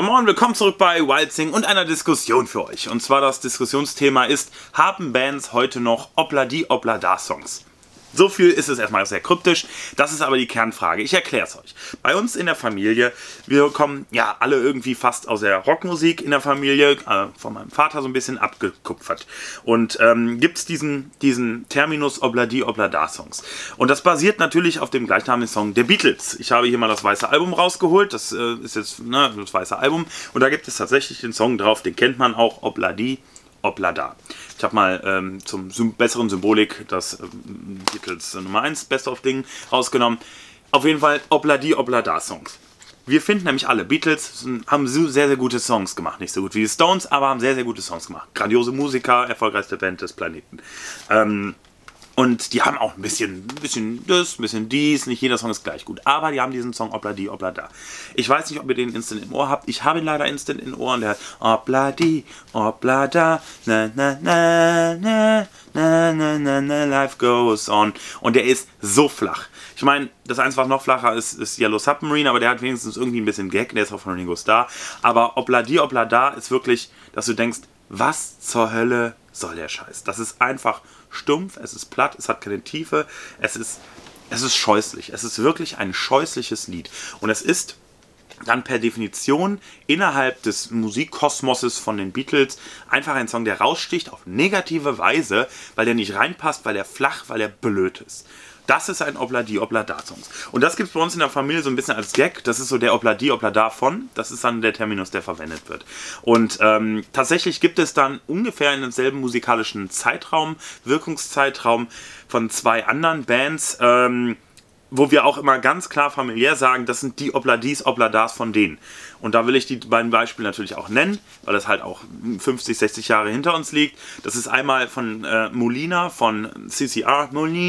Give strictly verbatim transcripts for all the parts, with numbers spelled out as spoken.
Moin Moin, willkommen zurück bei Wildsing und einer Diskussion für euch. Und zwar das Diskussionsthema ist, haben Bands heute noch Obladi-Oblada-Songs? So viel ist es erstmal sehr kryptisch, das ist aber die Kernfrage. Ich erkläre es euch. Bei uns in der Familie, wir kommen ja alle irgendwie fast aus der Rockmusik in der Familie, äh, von meinem Vater so ein bisschen abgekupfert. Und ähm, gibt es diesen, diesen Terminus Obladi-Oblada-Songs. Und das basiert natürlich auf dem gleichnamigen Song der Beatles. Ich habe hier mal das weiße Album rausgeholt, das äh, ist jetzt ne, das weiße Album. Und da gibt es tatsächlich den Song drauf, den kennt man auch, Obladi Oblada. Ich habe mal ähm, zum Sym besseren Symbolik das ähm, Beatles Nummer eins Best of Ding rausgenommen. Auf jeden Fall Obladi Oblada Songs. Wir finden nämlich alle, Beatles haben sehr, sehr gute Songs gemacht. Nicht so gut wie die Stones, aber haben sehr, sehr gute Songs gemacht. Grandiose Musiker, erfolgreichste Band des Planeten. Ähm, Und die haben auch ein bisschen, ein bisschen das, ein bisschen dies, nicht jeder Song ist gleich gut. Aber die haben diesen Song Obladi Oblada. Ich weiß nicht, ob ihr den instant im Ohr habt. Ich habe ihn leider instant im Ohr und der hat Obladi Oblada, na na na na na na na na, life goes on. Und der ist so flach. Ich meine, das Einzige, was noch flacher ist, ist Yellow Submarine, aber der hat wenigstens irgendwie ein bisschen Gag, der ist auch von Ringo Starr. Aber Obladi Oblada ist wirklich, dass du denkst, was zur Hölle soll der Scheiß? Das ist einfach stumpf, es ist platt, es hat keine Tiefe, es ist, es ist scheußlich. Es ist wirklich ein scheußliches Lied. Und es ist dann per Definition innerhalb des Musikkosmoses von den Beatles einfach ein Song, der raussticht auf negative Weise, weil der nicht reinpasst, weil er flach, weil er blöd ist. Das ist ein Obladi-Oblada-Song. Und das gibt es bei uns in der Familie so ein bisschen als Gag. Das ist so der Obladi-Oblada von. Das ist dann der Terminus, der verwendet wird. Und ähm, tatsächlich gibt es dann ungefähr in demselben musikalischen Zeitraum, Wirkungszeitraum von zwei anderen Bands, ähm, wo wir auch immer ganz klar familiär sagen, das sind die Obladis, Obladas von denen. Und da will ich die beiden Beispiele natürlich auch nennen, weil das halt auch fünfzig, sechzig Jahre hinter uns liegt. Das ist einmal von äh, Molina, von C C R.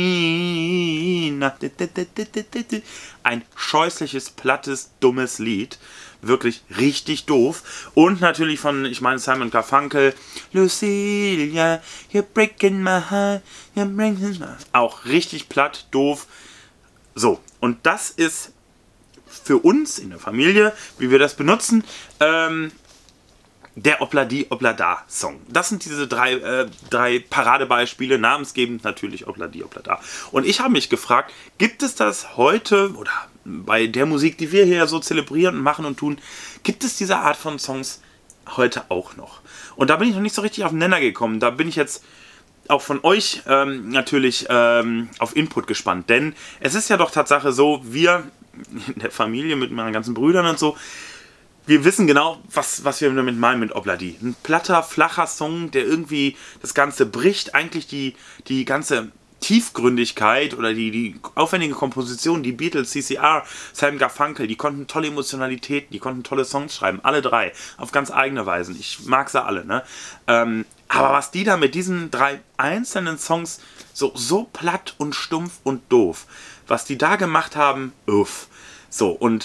Molina. Ein scheußliches, plattes, dummes Lied. Wirklich richtig doof. Und natürlich von, ich meine, Simon Garfunkel. Lucilia, you're breaking my heart. You're breaking my heart. Auch richtig platt, doof. So, und das ist für uns in der Familie, wie wir das benutzen, ähm, der Obladi Oblada Song. Das sind diese drei, äh, drei Paradebeispiele, namensgebend natürlich Obladi Oblada. Und ich habe mich gefragt, gibt es das heute, oder bei der Musik, die wir hier so zelebrieren und machen und tun, gibt es diese Art von Songs heute auch noch? Und da bin ich noch nicht so richtig auf den Nenner gekommen. Da bin ich jetzt auch von euch ähm, natürlich ähm, auf Input gespannt, denn es ist ja doch Tatsache so, wir in der Familie mit meinen ganzen Brüdern und so, wir wissen genau, was, was wir damit meinen mit Obladi. Ein platter, flacher Song, der irgendwie das Ganze bricht, eigentlich die, die ganze Tiefgründigkeit oder die, die aufwendige Komposition, die Beatles, C C R, Simon Garfunkel, die konnten tolle Emotionalitäten, die konnten tolle Songs schreiben, alle drei, auf ganz eigene Weisen. Ich mag sie alle, ne? Ähm, aber was die da mit diesen drei einzelnen Songs so, so platt und stumpf und doof, was die da gemacht haben, uff. So, und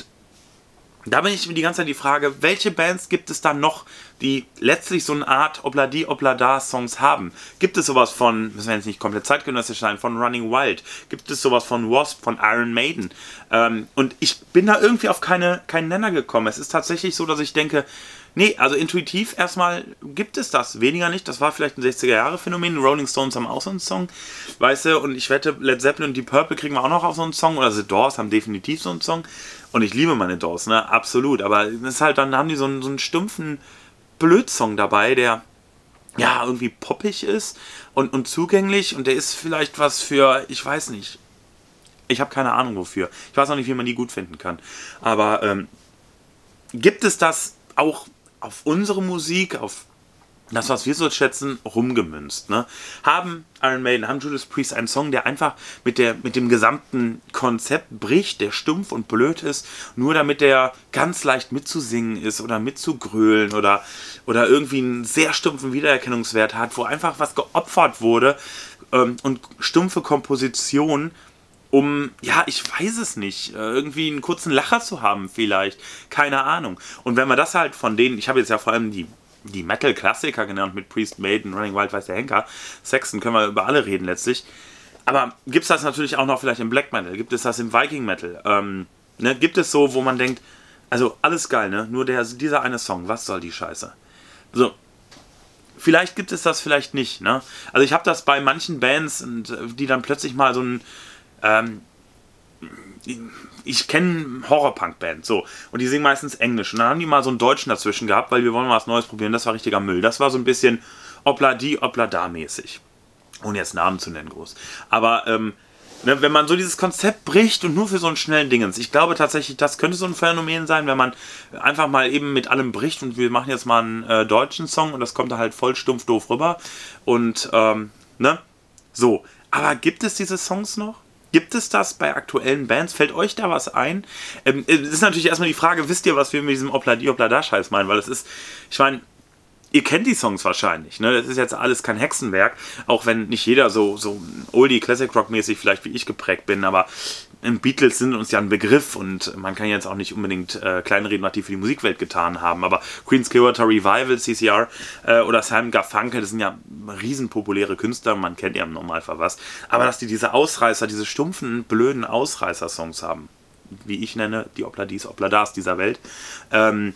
da bin ich mir die ganze Zeit die Frage, welche Bands gibt es da noch, die letztlich so eine Art Obladi-Oblada-Songs haben? Gibt es sowas von, müssen wir jetzt nicht komplett zeitgenössisch sein, von Running Wild? Gibt es sowas von Wasp, von Iron Maiden? Ähm, und ich bin da irgendwie auf keine, keinen Nenner gekommen. Es ist tatsächlich so, dass ich denke, nee, also intuitiv erstmal gibt es das. Weniger nicht. Das war vielleicht ein sechziger-Jahre-Phänomen. Die Rolling Stones haben auch so einen Song, weißt du, und ich wette, Led Zeppelin und Deep Purple kriegen wir auch noch auf so einen Song. Oder The Doors haben definitiv so einen Song. Und ich liebe meine Doors, ne, absolut. Aber das ist halt, dann haben die so einen, so einen stumpfen Blödsong dabei, der ja irgendwie poppig ist und, und zugänglich. Und der ist vielleicht was für, ich weiß nicht. Ich habe keine Ahnung wofür. Ich weiß auch nicht, wie man die gut finden kann. Aber ähm, gibt es das auch auf unsere Musik, auf das, was wir so schätzen, rumgemünzt, ne? Haben Iron Maiden, haben Judas Priest einen Song, der einfach mit, der, mit dem gesamten Konzept bricht, der stumpf und blöd ist, nur damit der ganz leicht mitzusingen ist oder mitzugrölen oder, oder irgendwie einen sehr stumpfen Wiedererkennungswert hat, wo einfach was geopfert wurde ähm, und stumpfe Komposition, um, ja, ich weiß es nicht, irgendwie einen kurzen Lacher zu haben vielleicht, keine Ahnung. Und wenn man das halt von denen, ich habe jetzt ja vor allem die die Metal-Klassiker genannt mit Priest, Maiden, Running Wild, weiß der Henker, Saxon, können wir über alle reden letztlich. Aber gibt es das natürlich auch noch vielleicht im Black Metal? Gibt es das im Viking Metal? Ähm, ne, gibt es so, wo man denkt, Also alles geil, ne? Nur der, dieser eine Song, was soll die Scheiße? So, vielleicht gibt es das, vielleicht nicht, ne? Also ich habe das bei manchen Bands, und die dann plötzlich mal so ein, ähm, ich kenne Horrorpunk-Band, so, und die singen meistens Englisch. Und dann haben die mal so einen Deutschen dazwischen gehabt, weil wir wollen mal was Neues probieren. Das war richtiger Müll. Das war so ein bisschen Obla-di, Obla-da mäßig. Ohne jetzt Namen zu nennen groß. Aber, ähm, ne, wenn man so dieses Konzept bricht und nur für so einen schnellen Dingens, ich glaube tatsächlich, das könnte so ein Phänomen sein, wenn man einfach mal eben mit allem bricht und wir machen jetzt mal einen äh, deutschen Song und das kommt da halt voll stumpf doof rüber. Und, ähm, ne, so. Aber gibt es diese Songs noch? Gibt es das bei aktuellen Bands? Fällt euch da was ein? Ähm, es ist natürlich erstmal die Frage, wisst ihr, was wir mit diesem Obla-di, Obla-da-Scheiß meinen? Weil es ist, ich meine, ihr kennt die Songs wahrscheinlich, ne? Das ist jetzt alles kein Hexenwerk, auch wenn nicht jeder so, so Oldie, Classic Rock mäßig vielleicht wie ich geprägt bin, aber Beatles sind uns ja ein Begriff und man kann jetzt auch nicht unbedingt äh, kleinreden, was die für die Musikwelt getan haben, aber Creedence Clearwater Revival, C C R äh, oder Simon Garfunkel, das sind ja riesenpopuläre Künstler, man kennt ja im Normalfall was, aber dass die diese Ausreißer, diese stumpfen, blöden Ausreißer-Songs haben, wie ich nenne, die Obla-dis, Obla-das dieser Welt, ähm,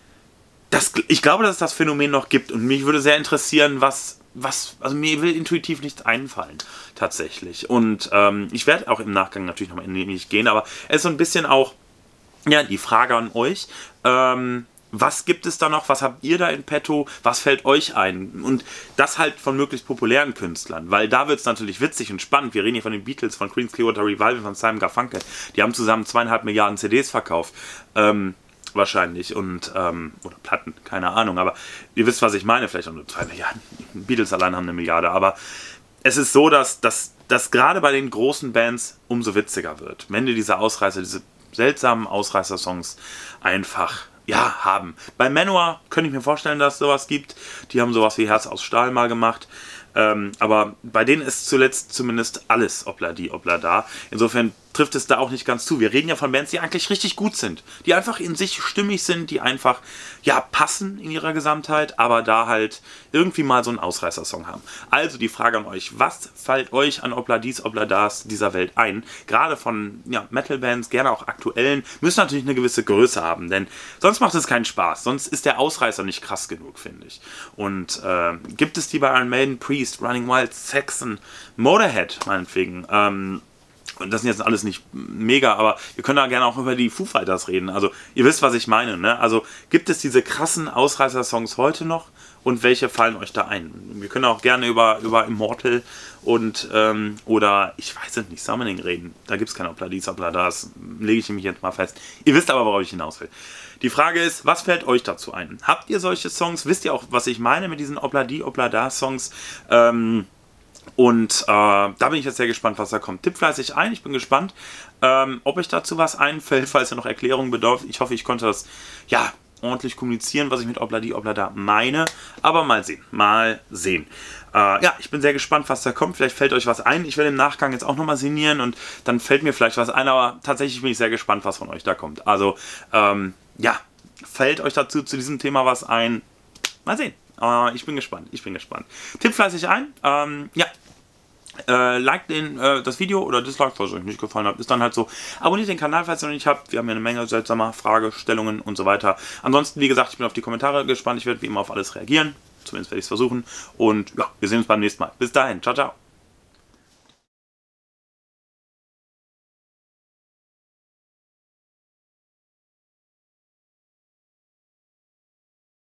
das, ich glaube, dass es das Phänomen noch gibt und mich würde sehr interessieren, was, was also mir will intuitiv nichts einfallen, tatsächlich. Und ähm, ich werde auch im Nachgang natürlich nochmal in mich gehen, aber es ist so ein bisschen auch, ja, die Frage an euch, ähm, was gibt es da noch, was habt ihr da in petto, was fällt euch ein? Und das halt von möglichst populären Künstlern, weil da wird es natürlich witzig und spannend. Wir reden hier von den Beatles, von Creedence Clearwater Revival, von Simon Garfunkel. Die haben zusammen zweieinhalb Milliarden C Ds verkauft. Ähm, wahrscheinlich und ähm, oder Platten, keine Ahnung, aber ihr wisst, was ich meine, vielleicht auch nur zwei Milliarden. Die Beatles allein haben eine Milliarde, aber es ist so, dass das gerade bei den großen Bands umso witziger wird, wenn die diese Ausreißer, diese seltsamen Ausreißer-Songs einfach, ja, haben. Bei Manowar könnte ich mir vorstellen, dass es sowas gibt, die haben sowas wie Herz aus Stahl mal gemacht, ähm, aber bei denen ist zuletzt zumindest alles Obla-di, Obla-da. Insofern trifft es da auch nicht ganz zu. Wir reden ja von Bands, die eigentlich richtig gut sind, die einfach in sich stimmig sind, die einfach, ja, passen in ihrer Gesamtheit, aber da halt irgendwie mal so einen Ausreißersong haben. Also die Frage an euch, was fällt euch an Obla-dis, Obla-das dieser Welt ein? Gerade von, ja, Metal-Bands, gerne auch aktuellen, müssen natürlich eine gewisse Größe haben, denn sonst macht es keinen Spaß, sonst ist der Ausreißer nicht krass genug, finde ich. Und äh, gibt es die bei Iron Maiden, Priest, Running Wild, Saxon, Motorhead meinetwegen, ähm, und das sind jetzt alles nicht mega, aber wir können da gerne auch über die Foo Fighters reden. Also ihr wisst, was ich meine, ne? Also gibt es diese krassen Ausreißer-Songs heute noch und welche fallen euch da ein? Wir können auch gerne über, über Immortal und ähm, oder ich weiß es nicht, Summoning reden. Da gibt es keine Obla-dis, Obla-das, lege ich mich jetzt mal fest. Ihr wisst aber, worauf ich hinaus will. Die Frage ist, was fällt euch dazu ein? Habt ihr solche Songs? Wisst ihr auch, was ich meine mit diesen Obla-di, Obla-da-Songs? Ähm... Und äh, da bin ich jetzt sehr gespannt, was da kommt. Tipp fleißig ein, ich bin gespannt, ähm, ob euch dazu was einfällt, falls ihr noch Erklärungen bedarf. Ich hoffe, ich konnte das, ja, ordentlich kommunizieren, was ich mit Obla-di, Obla-da meine. Aber mal sehen, mal sehen. Äh, ja, ich bin sehr gespannt, was da kommt. Vielleicht fällt euch was ein. Ich werde im Nachgang jetzt auch nochmal sinnieren und dann fällt mir vielleicht was ein. Aber tatsächlich bin ich sehr gespannt, was von euch da kommt. Also, ähm, ja, fällt euch dazu zu diesem Thema was ein? Mal sehen. Uh, ich bin gespannt, ich bin gespannt. Tipp fleißig ein. Ähm, ja. Äh, like den, äh, das Video oder Dislike, falls es euch nicht gefallen hat. Ist dann halt so. Abonniert den Kanal, falls ihr noch nicht habt. Wir haben ja eine Menge seltsamer Fragestellungen und so weiter. Ansonsten, wie gesagt, ich bin auf die Kommentare gespannt. Ich werde wie immer auf alles reagieren. Zumindest werde ich es versuchen. Und ja, wir sehen uns beim nächsten Mal. Bis dahin. Ciao, ciao.